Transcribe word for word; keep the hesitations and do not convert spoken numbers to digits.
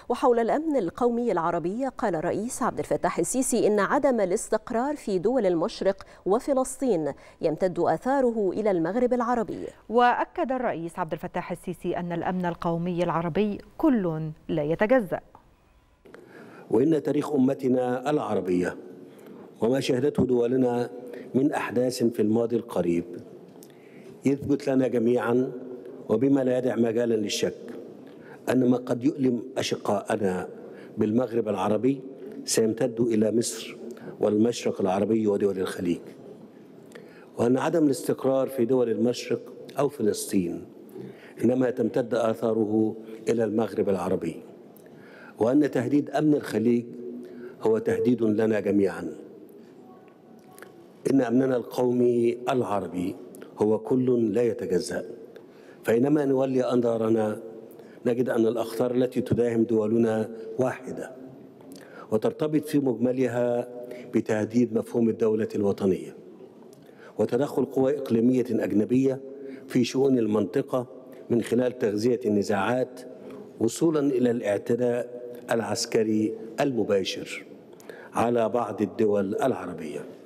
وحول الأمن القومي العربي، قال الرئيس عبد الفتاح السيسي إن عدم الاستقرار في دول المشرق وفلسطين يمتد آثاره إلى المغرب العربي. وأكد الرئيس عبد الفتاح السيسي أن الأمن القومي العربي كل لا يتجزأ. وإن تاريخ أمتنا العربية وما شهدته دولنا من أحداث في الماضي القريب يثبت لنا جميعا وبما لا يدع مجالا للشك أن ما قد يؤلم أشقاءنا بالمغرب العربي سيمتد إلى مصر والمشرق العربي ودول الخليج، وأن عدم الاستقرار في دول المشرق أو فلسطين إنما تمتد آثاره إلى المغرب العربي، وأن تهديد أمن الخليج هو تهديد لنا جميعا. إن أمننا القومي العربي هو كل لا يتجزأ، فإنما نولي أنظارنا نجد أن الأخطار التي تداهم دولنا واحدة وترتبط في مجملها بتهديد مفهوم الدولة الوطنية وتدخل قوى إقليمية أجنبية في شؤون المنطقة من خلال تغذية النزاعات وصولا إلى الاعتداء العسكري المباشر على بعض الدول العربية.